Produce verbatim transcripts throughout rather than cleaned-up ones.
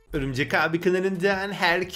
Örümcek abi kanalından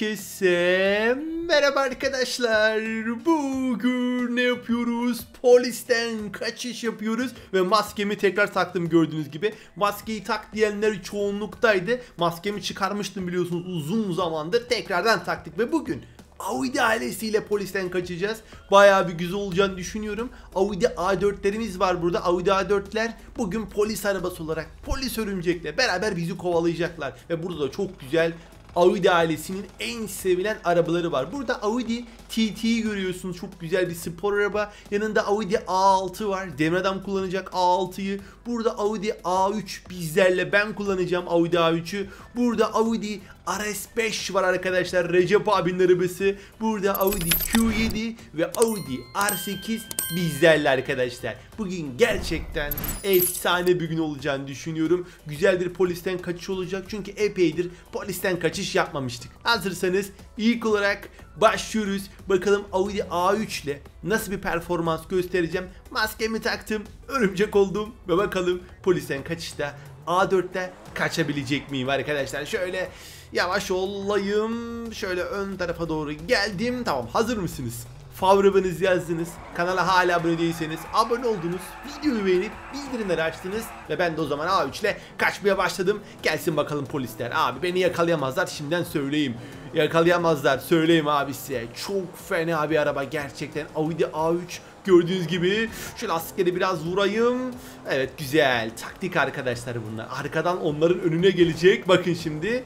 herkese merhaba arkadaşlar. Bugün ne yapıyoruz? Polisten kaçış yapıyoruz ve maskemi tekrar taktım gördüğünüz gibi. Maskeyi tak diyenler çoğunluktaydı. Maskemi çıkarmıştım biliyorsunuz uzun zamandır. Tekrardan taktık ve bugün Audi ailesiyle polisten kaçacağız. Bayağı bir güzel olacağını düşünüyorum. Audi A dörtlerimiz var burada. Audi A dörtler bugün polis arabası olarak polis örümcekle beraber bizi kovalayacaklar. Ve burada da çok güzel Audi ailesinin en sevilen arabaları var. Burada Audi T T'yi görüyorsunuz. Çok güzel bir spor araba. Yanında Audi A altı var. Demir Adam kullanacak A altıyı. Burada Audi A üç bizlerle ben kullanacağım Audi A üçü. Burada Audi R S beş var arkadaşlar. Recep abinin arabası. Burada Audi Q yedi ve Audi R sekiz bizlerle arkadaşlar. Bugün gerçekten efsane bir gün olacağını düşünüyorum. Güzel bir polisten kaçış olacak. Çünkü epeydir polisten kaçış yapmamıştık. Hazırsanız ilk olarak başlıyoruz. Bakalım Audi A üç ile nasıl bir performans göstereceğim. Maskemi taktım. Örümcek oldum. Ve bakalım polisten kaçışta A dörtte kaçabilecek miyim arkadaşlar? Şöyle yavaş olayım. Şöyle ön tarafa doğru geldim. Tamam, hazır mısınız? Favorilerinizi yazdınız. Kanala hala abone değilseniz abone oldunuz. Videoyu beğenip bildirimleri açtınız. Ve ben de o zaman A üç ile kaçmaya başladım. Gelsin bakalım polisler. Abi beni yakalayamazlar, şimdiden söyleyeyim. Yakalayamazlar, söyleyeyim abi size. Çok fena bir araba gerçekten. Audi A üç. Gördüğünüz gibi şu lastikleri biraz vurayım. Evet, güzel. Taktik arkadaşlar bunlar. Arkadan onların önüne gelecek. Bakın şimdi.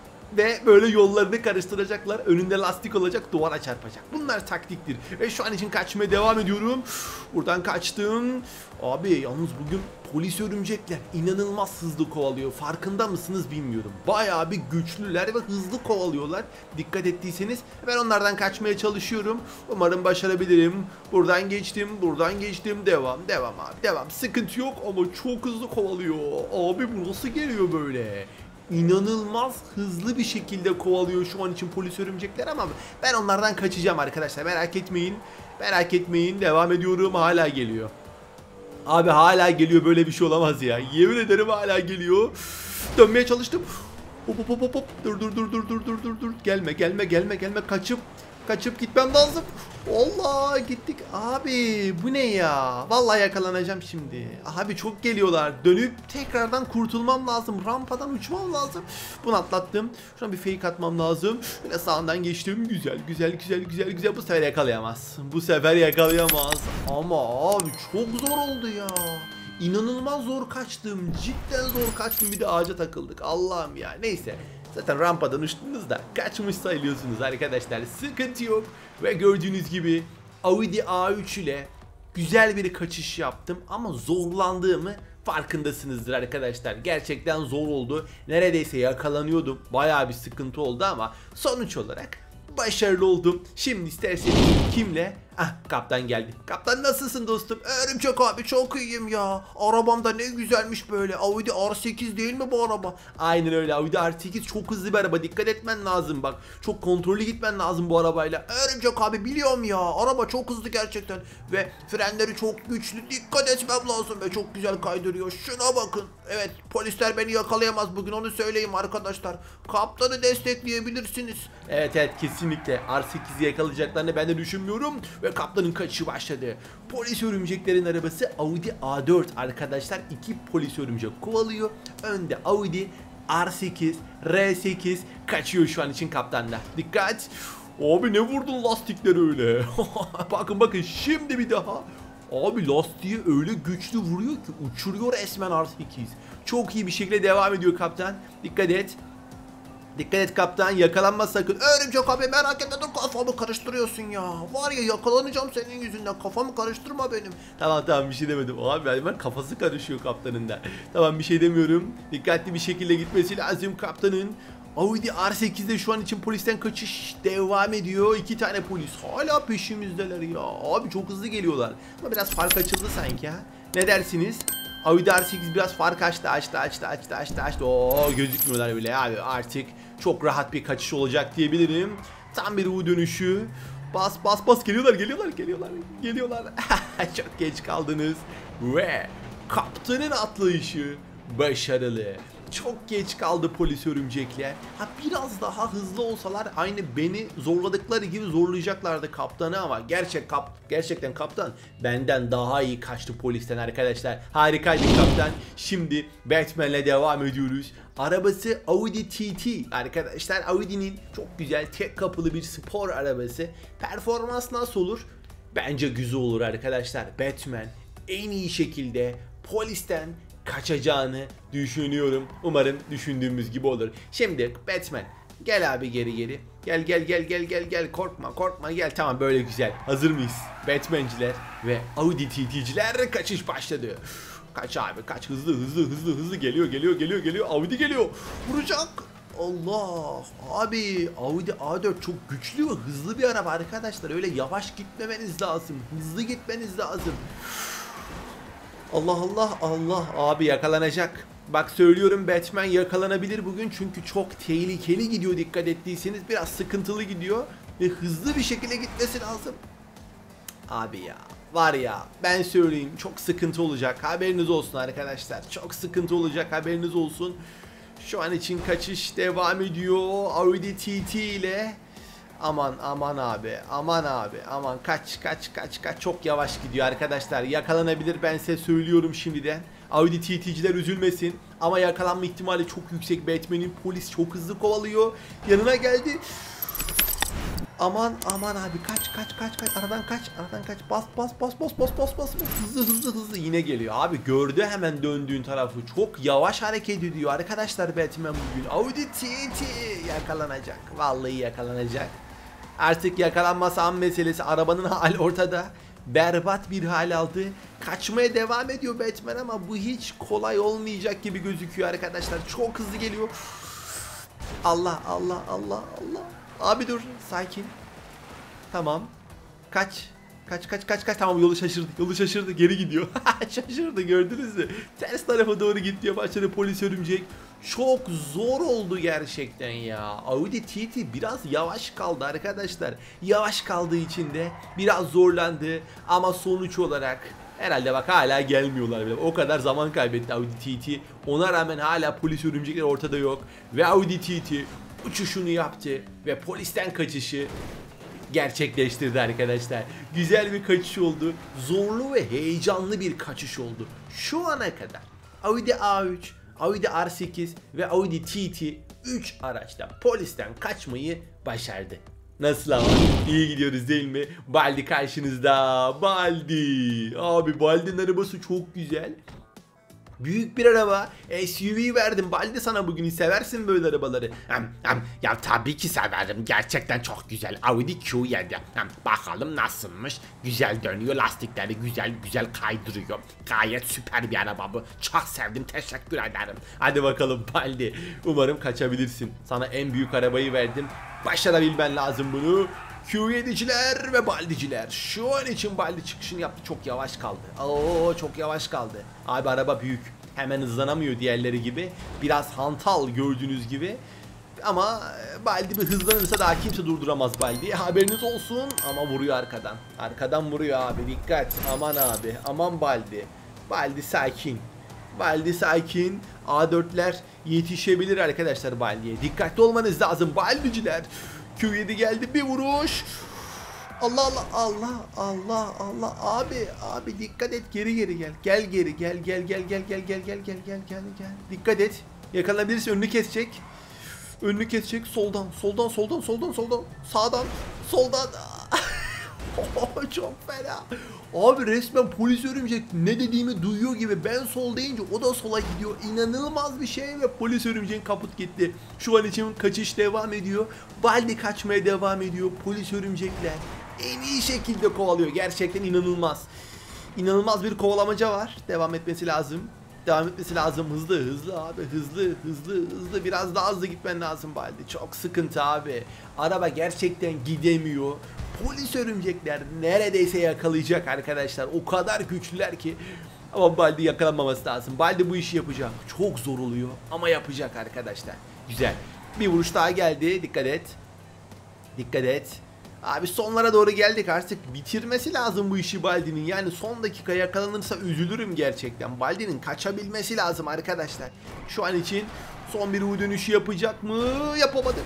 Ve böyle yollarını karıştıracaklar. Önünde lastik olacak, duvara çarpacak. Bunlar taktiktir. Ve şu an için kaçmaya devam ediyorum. Buradan kaçtım. Abi yalnız bugün polis örümcekler inanılmaz hızlı kovalıyor. Farkında mısınız bilmiyorum. Bayağı bir güçlüler ve hızlı kovalıyorlar. Dikkat ettiyseniz ben onlardan kaçmaya çalışıyorum. Umarım başarabilirim. Buradan geçtim, buradan geçtim. Devam, devam abi, devam. Sıkıntı yok ama çok hızlı kovalıyor. Abi bu nasıl geliyor böyle? İnanılmaz hızlı bir şekilde kovalıyor şu an için polis örümcekler ama ben onlardan kaçacağım arkadaşlar, merak etmeyin. Merak etmeyin, devam ediyorum, hala geliyor. Abi hala geliyor, böyle bir şey olamaz ya. Yemin ederim hala geliyor. Dönmeye çalıştım. Hop hop hop hop. Dur dur dur dur dur dur dur dur. Gelme gelme gelme gelme, kaçıp kaçıp gitmem lazım. Allah, gittik abi, bu ne ya? Vallahi yakalanacağım şimdi. Abi çok geliyorlar. Dönüp tekrardan kurtulmam lazım. Rampadan uçmam lazım. Bunu atlattım. Şuna bir fake atmam lazım. Böyle sağından geçtim. Güzel güzel güzel güzel güzel. Bu sefer yakalayamaz. Bu sefer yakalayamaz. Ama abi çok zor oldu ya. İnanılmaz zor kaçtım. Cidden zor kaçtım. Bir de ağaca takıldık. Allah'ım ya. Neyse. Zaten rampadan uçtuğunuzda kaçmış sayılıyorsunuz arkadaşlar. Sıkıntı yok. Ve gördüğünüz gibi Audi A üç ile güzel bir kaçış yaptım. Ama zorlandığımı farkındasınızdır arkadaşlar. Gerçekten zor oldu. Neredeyse yakalanıyordum. Bayağı bir sıkıntı oldu ama sonuç olarak başarılı oldum. Şimdi isterseniz kimle? Ah, kaptan geldi. Kaptan nasılsın dostum? Örümcek abi çok iyiyim ya. Arabam da ne güzelmiş böyle. Audi R sekiz değil mi bu araba? Aynen öyle, Audi R sekiz çok hızlı bir araba. Dikkat etmen lazım bak. Çok kontrollü gitmen lazım bu arabayla. Örümcek abi biliyorum ya. Araba çok hızlı gerçekten. Ve frenleri çok güçlü. Dikkat etmem lazım ve çok güzel kaydırıyor. Şuna bakın. Evet, polisler beni yakalayamaz bugün, onu söyleyeyim arkadaşlar. Kaptanı destekleyebilirsiniz. Evet evet, kesinlikle R sekizi yakalayacaklarını ben de düşünmüyorum. Ve kaptanın kaçışı başladı. Polis örümceklerin arabası Audi A dört arkadaşlar. İki polis örümcek kovalıyor. Önde Audi R sekiz, R sekiz kaçıyor şu an için kaptanla. Dikkat. Abi ne vurdun lastikleri öyle? Bakın bakın şimdi bir daha. Abi lastiği öyle güçlü vuruyor ki uçuruyor resmen R sekiz. Çok iyi bir şekilde devam ediyor kaptan. Dikkat et. Dikkat et kaptan, yakalanma sakın. Örümcek abi merak etme, dur, kafamı karıştırıyorsun ya. Var ya, yakalanacağım senin yüzünden, kafamı karıştırma benim. Tamam tamam, bir şey demedim. Abi hemen kafası karışıyor kaptanın da. Tamam, bir şey demiyorum. Dikkatli bir şekilde gitmesi lazım kaptanın. Audi R sekizde şu an için polisten kaçış devam ediyor. İki tane polis hala peşimizdeler ya. Abi çok hızlı geliyorlar. Ama biraz fark açıldı sanki ha. Ne dersiniz? Audi R sekiz biraz fark açtı açtı açtı açtı açtı açtı. Oo, gözükmüyorlar bile abi, artık çok rahat bir kaçış olacak diyebilirim. Tam bir U dönüşü. Bas bas bas, geliyorlar geliyorlar geliyorlar geliyorlar. Çok geç kaldınız. Ve kaptanın atlayışı başarılı. Çok geç kaldı polis örümcekler. Ha biraz daha hızlı olsalar aynı beni zorladıkları gibi zorlayacaklardı kaptanı ama gerçek kap gerçekten kaptan benden daha iyi kaçtı polisten arkadaşlar. Harikaydı kaptan. Şimdi Batman'le devam ediyoruz. Arabası Audi T T arkadaşlar. Audi'nin çok güzel tek kapılı bir spor arabası. Performans nasıl olur? Bence güzel olur arkadaşlar. Batman en iyi şekilde polisten kaçacağını düşünüyorum. Umarım düşündüğümüz gibi olur. Şimdi Batman gel abi geri geri. Gel gel gel gel gel gel korkma korkma gel, tamam böyle güzel. Hazır mıyız? Batmanciler ve Audi T T'ciler kaçış başladı. Kaç abi kaç, hızlı hızlı hızlı hızlı geliyor geliyor geliyor geliyor. Audi geliyor. Vuracak. Allah abi, Audi A dört çok güçlü ve hızlı bir araba arkadaşlar. Öyle yavaş gitmemeniz lazım. Hızlı gitmeniz lazım. Allah Allah Allah abi yakalanacak. Bak söylüyorum, Batman yakalanabilir bugün çünkü çok tehlikeli gidiyor, dikkat ettiyseniz biraz sıkıntılı gidiyor ve hızlı bir şekilde gitmesi lazım. Abi ya var ya, ben söyleyeyim çok sıkıntı olacak, haberiniz olsun arkadaşlar, çok sıkıntı olacak, haberiniz olsun. Şu an için kaçış devam ediyor Audi T T ile. Aman aman abi, aman abi, aman kaç kaç kaç kaç, çok yavaş gidiyor arkadaşlar, yakalanabilir, ben size söylüyorum şimdiden. Audi T T'ciler üzülmesin ama yakalanma ihtimali çok yüksek. Batman'in polis çok hızlı kovalıyor, yanına geldi. Aman aman abi, kaç kaç kaç kaç, aradan kaç, aradan kaç, bas bas bas bas bas bas bas, hızlı hızlı hızlı yine geliyor abi, gördü hemen döndüğün tarafı, çok yavaş hareket ediyor arkadaşlar Batman bugün. Audi T T yakalanacak, vallahi yakalanacak. Artık yakalanmasa an meselesi, arabanın hali ortada, berbat bir hal aldı, kaçmaya devam ediyor Batman ama bu hiç kolay olmayacak gibi gözüküyor arkadaşlar, çok hızlı geliyor. Allah Allah Allah Allah. Abi dur, sakin. Tamam. Kaç. Kaç kaç kaç kaç. Tamam, yolu şaşırdı. Yolu şaşırdı. Geri gidiyor. Şaşırdı, gördünüz mü? Ters tarafa doğru gidiyor. Başladı polis örümcek. Çok zor oldu gerçekten ya. Audi T T biraz yavaş kaldı arkadaşlar. Yavaş kaldığı için de biraz zorlandı. Ama sonuç olarak herhalde bak hala gelmiyorlar bile. O kadar zaman kaybetti Audi T T. Ona rağmen hala polis örümcekler ortada yok. Ve Audi T T uçuşunu yaptı ve polisten kaçışı gerçekleştirdi arkadaşlar. Güzel bir kaçış oldu. Zorlu ve heyecanlı bir kaçış oldu. Şu ana kadar Audi A üç, Audi R sekiz ve Audi T T üç araçta polisten kaçmayı başardı. Nasıl ama? İyi gidiyoruz değil mi? Baldi karşınızda. Baldi. Abi Baldi'nin arabası çok güzel. Büyük bir araba, S U V verdim Baldi sana bugün, seversin böyle arabaları. Hem, hem, ya tabii ki severim, gerçekten çok güzel. Audi Q yedi. Hem, bakalım nasılmış. Güzel dönüyor, lastikleri güzel güzel kaydırıyor. Gayet süper bir araba bu. Çok sevdim, teşekkür ederim. Hadi bakalım Baldi, umarım kaçabilirsin. Sana en büyük arabayı verdim, başarabilmen lazım bunu. Q yediciler ve Baldiciler. Şu an için Baldi çıkışını yaptı. Çok yavaş kaldı. Oo, çok yavaş kaldı. Abi araba büyük. Hemen hızlanamıyor diğerleri gibi. Biraz hantal gördüğünüz gibi. Ama Baldi bir hızlanırsa daha kimse durduramaz Baldi'yi. Haberiniz olsun. Ama vuruyor arkadan. Arkadan vuruyor abi. Dikkat. Aman abi. Aman Baldi. Baldi sakin. Baldi sakin. A dörtler yetişebilir arkadaşlar Baldi'ye. Dikkatli olmanız lazım Baldiciler. Q yedi geldi, bir vuruş. Allah Allah Allah Allah Allah abi abi dikkat et, geri geri gel. Gel geri gel gel gel gel gel gel gel gel gel gel gel. Dikkat et. Yakalanabilirsin, önünü kesecek. Önünü kesecek, soldan soldan soldan soldan soldan sağdan soldan. Çok fena. Abi resmen polis örümcek ne dediğimi duyuyor gibi, ben sol deyince o da sola gidiyor. İnanılmaz bir şey ve polis örümceğin kaput gitti. Şu an için kaçış devam ediyor. Baldi kaçmaya devam ediyor. Polis örümcekler en iyi şekilde kovalıyor. Gerçekten inanılmaz. İnanılmaz bir kovalamaca var. Devam etmesi lazım. Devam etmesi lazım. Hızlı hızlı abi, hızlı hızlı hızlı, biraz daha hızlı gitmen lazım Baldi. Çok sıkıntı abi. Araba gerçekten gidemiyor. Polis örümcekler neredeyse yakalayacak arkadaşlar. O kadar güçlüler ki. Ama Baldi yakalanmaması lazım. Baldi bu işi yapacak. Çok zor oluyor ama yapacak arkadaşlar. Güzel. Bir vuruş daha geldi. Dikkat et. Dikkat et. Abi sonlara doğru geldik, artık bitirmesi lazım bu işi Baldi'nin. Yani son dakika yakalanırsa üzülürüm gerçekten. Baldi'nin kaçabilmesi lazım arkadaşlar. Şu an için son bir U dönüşü yapacak mı? Yapamadı.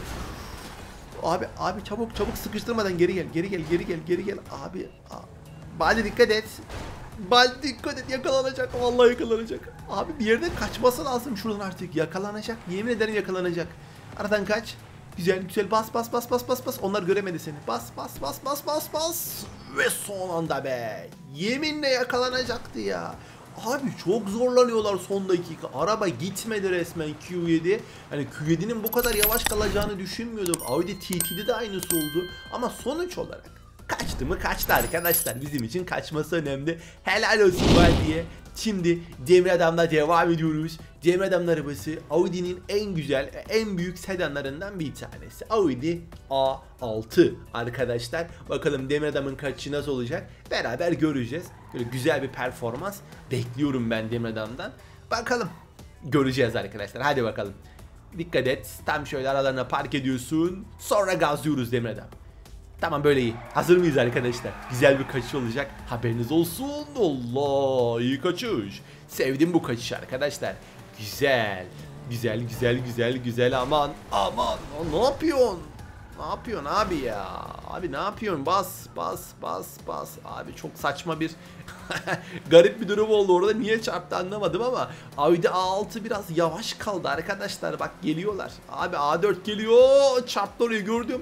Abi abi çabuk çabuk sıkıştırmadan geri gel. Geri gel geri gel geri gel. Abi, abi. Baldi dikkat et. Baldi dikkat et, yakalanacak. Vallahi yakalanacak. Abi bir yerden kaçması lazım şuradan artık. Yakalanacak. Yemin ederim yakalanacak. Aradan kaç. Güzel güzel bas bas bas bas bas bas. Onlar göremedi seni. Bas bas bas bas bas bas. Ve son anda be. Yeminle yakalanacaktı ya. Abi çok zorlanıyorlar son dakika. Araba gitmedi resmen Q yedi. Hani Q yedi'nin bu kadar yavaş kalacağını düşünmüyordum. Audi T T'de de aynısı oldu. Ama sonuç olarak kaçtı mı kaçtı arkadaşlar. Bizim için kaçması önemli. Helal olsun Baldi'ye. Şimdi Demir Adam'la devam ediyoruz. Demir Adam'ın arabası Audi'nin en güzel, en büyük sedanlarından bir tanesi. Audi A altı arkadaşlar. Bakalım Demir Adam'ın kaçışı nasıl olacak? Beraber göreceğiz. Böyle güzel bir performans bekliyorum ben Demir Adam'dan. Bakalım. Göreceğiz arkadaşlar. Hadi bakalım. Dikkat et. Tam şöyle aralarına park ediyorsun. Sonra gazlıyoruz Demir Adam. Tamam, böyle iyi. Hazır mıyız arkadaşlar? Güzel bir kaçış olacak. Haberiniz olsun. Allah, iyi kaçış. Sevdim bu kaçışı arkadaşlar. Güzel. Güzel güzel güzel güzel, aman aman. Ne yapıyorsun? Ne yapıyorsun abi ya? Abi ne yapıyorsun? Bas bas bas bas. Abi çok saçma bir garip bir durum oldu orada. Niye çarptı anlamadım ama Audi A altı biraz yavaş kaldı arkadaşlar. Bak geliyorlar. Abi A dört geliyor. Çarptı orayı, gördüm.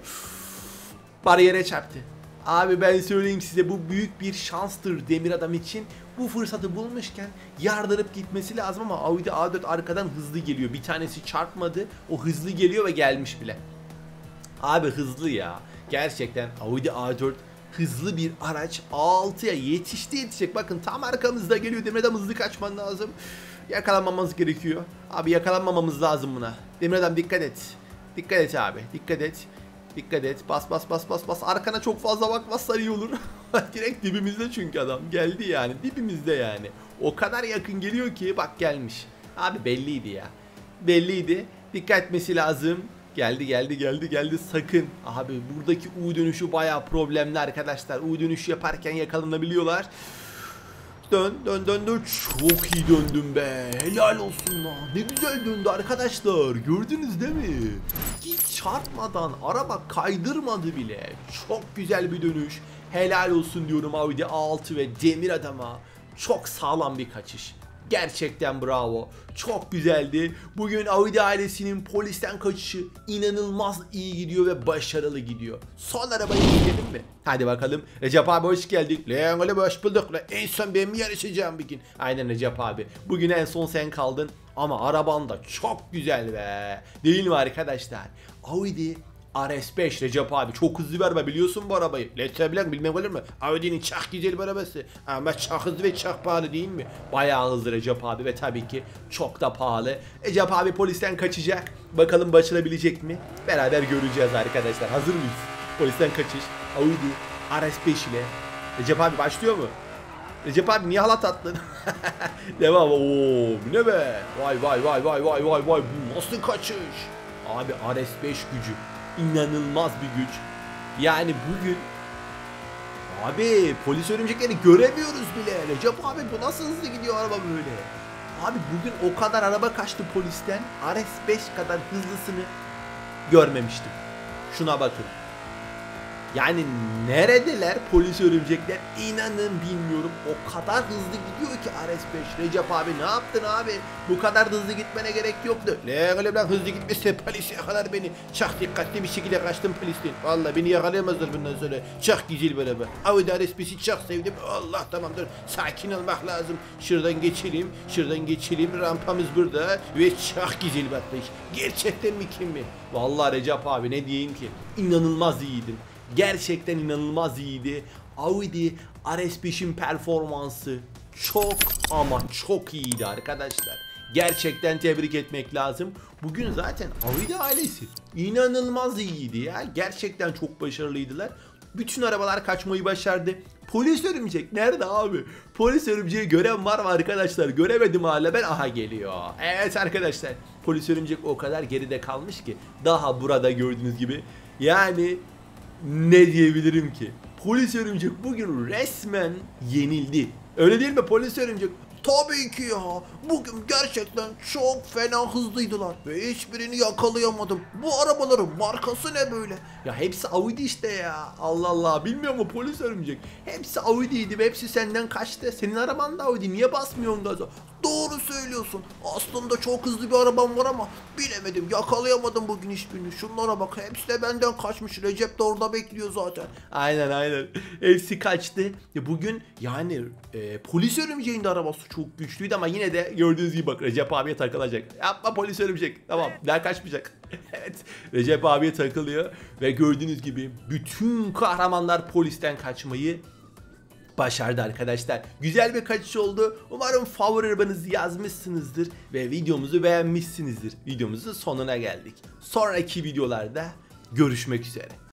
Bariyere çarptı. Abi ben söyleyeyim size, bu büyük bir şanstır Demir Adam için. Bu fırsatı bulmuşken yardırıp gitmesi lazım ama Audi A dört arkadan hızlı geliyor. Bir tanesi çarpmadı. O hızlı geliyor ve gelmiş bile. Abi hızlı ya. Gerçekten Audi A dört hızlı bir araç. A altıya yetişti yetişecek. Bakın tam arkamızda geliyor. Demir Adam, hızlı kaçman lazım. Yakalanmamamız gerekiyor. Abi yakalanmamamız lazım buna. Demir Adam dikkat et. Dikkat et abi. Dikkat et. Dikkat et. Bas bas bas bas bas. Arkana çok fazla bakmazsan iyi olur. Direkt dibimizde çünkü adam. Geldi yani. Dibimizde yani. O kadar yakın geliyor ki bak gelmiş. Abi belliydi ya. Belliydi. Dikkat etmesi lazım. Geldi geldi geldi geldi, sakın. Abi buradaki U dönüşü bayağı problemli arkadaşlar. U dönüşü yaparken yakalanabiliyorlar. Dön dön dön dön. Çok iyi döndüm be. Helal olsun lan. Ne güzel döndü arkadaşlar. Gördünüz değil mi? Hiç çarpmadan, araba kaydırmadı bile. Çok güzel bir dönüş. Helal olsun diyorum Audi A altı ve Demir Adam'a. Çok sağlam bir kaçış. Gerçekten bravo. Çok güzeldi. Bugün Audi ailesinin polisten kaçışı inanılmaz iyi gidiyor ve başarılı gidiyor. Son arabayı izleyelim mi? Hadi bakalım. Recep abi hoş geldik. Lan öyle hoş bulduk. Lan en son ben mi yarışacağım bir gün? Aynen Recep abi. Bugün en son sen kaldın. Ama araban da çok güzel be. Değil mi arkadaşlar? Audi R S beş Recep abi, çok hızlı bir araba, biliyorsun bu arabayı. Letse bilen bilmem olur mu? Audi'nin çok güzel bir arabası. Ama çok hızlı ve çok pahalı değil mi? Bayağı hızlı Recep abi ve tabii ki çok da pahalı. Recep abi polisten kaçacak. Bakalım başarabilecek mi? Beraber göreceğiz arkadaşlar. Hazır mıyız? Polisten kaçış. Audi R S beş ile. Recep abi başlıyor mu? Recep abi niye halat attın? Devam. Oo, bu ne be? Vay vay vay vay vay vay vay. Bu nasıl kaçış? Abi R S beş gücü. İnanılmaz bir güç. Yani bugün abi polis örümcekleri göremiyoruz bile. Recep abi bu nasıl hızlı gidiyor araba böyle? Abi bugün o kadar araba kaçtı polisten. R S beş kadar hızlısını görmemiştim. Şuna bakın. Yani neredeler polis örümcekler, inanın bilmiyorum. O kadar hızlı gidiyor ki R S beş. Recep abi ne yaptın abi? Bu kadar hızlı gitmene gerek yoktu. Ne öyle lan, hızlı gitmişse polis yakalar beni. Çok dikkatli bir şekilde kaçtım polisten. Vallahi beni yakalayamazlar bundan sonra. Çok güzel bir araba. Audi R S beşi çok sevdim. Allah tamam dur. Sakin olmak lazım. Şuradan geçelim. Şuradan geçelim. Rampamız burada. Ve çok güzel bir atlayış. Gerçekten mükemmel. Vallahi Recep abi ne diyeyim ki? İnanılmaz iyiydin. Gerçekten inanılmaz iyiydi. Audi R S beşin performansı çok ama çok iyiydi arkadaşlar. Gerçekten tebrik etmek lazım. Bugün zaten Audi ailesi inanılmaz iyiydi ya. Gerçekten çok başarılıydılar. Bütün arabalar kaçmayı başardı. Polis örümcek nerede abi? Polis örümceği gören var mı arkadaşlar? Göremedim hala ben. Aha geliyor. Evet arkadaşlar. Polis örümcek o kadar geride kalmış ki. Daha burada gördüğünüz gibi. Yani ne diyebilirim ki? Polis örümcek bugün resmen yenildi. Öyle değil mi polis örümcek? Tabii ki ya. Bugün gerçekten çok fena hızlıydılar ve hiçbirini yakalayamadım. Bu arabaların markası ne böyle? Ya hepsi Audi işte ya. Allah Allah, bilmiyor mu polis örümcek? Hepsi Audi'ydi ve hepsi senden kaçtı. Senin araban da Audi, niye basmıyorsun gaza? Doğru söylüyorsun. Aslında çok hızlı bir arabam var ama bilemedim, yakalayamadım bugün hiçbirini. Şunlara bak, hepsi de benden kaçmış. Recep de orada bekliyor zaten. Aynen aynen. Hepsi kaçtı. Ya bugün yani e, polis örümceğin de arabası çok güçlüydü ama yine de gördüğünüz gibi bak Recep abiye takılacak. Yapma polis örümcek. Tamam, daha kaçmayacak. Evet, Recep abiye takılıyor ve gördüğünüz gibi bütün kahramanlar polisten kaçmayı başardı arkadaşlar. Güzel bir kaçış oldu. Umarım favori arabanızı yazmışsınızdır ve videomuzu beğenmişsinizdir. Videomuzun sonuna geldik. Sonraki videolarda görüşmek üzere.